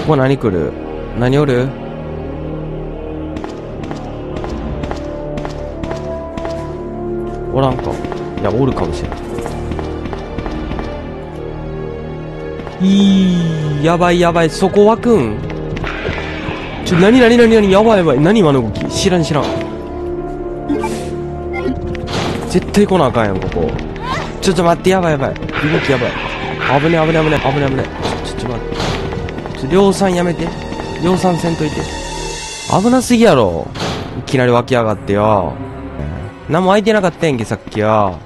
こ何来る？何おる？おらんか。いや、おるかもしれん。やばいやばい、そこ湧くん？なに、やばいやばい。何今の動き？知らん。絶対来なあかんやん、ここ。ちょっと待って、やばい。動きやばい。危ね。ちょっと待って。量産やめて。量産せんといて。危なすぎやろ。いきなり湧き上がってよ。何も開いてなかったやんけ、さっきよ。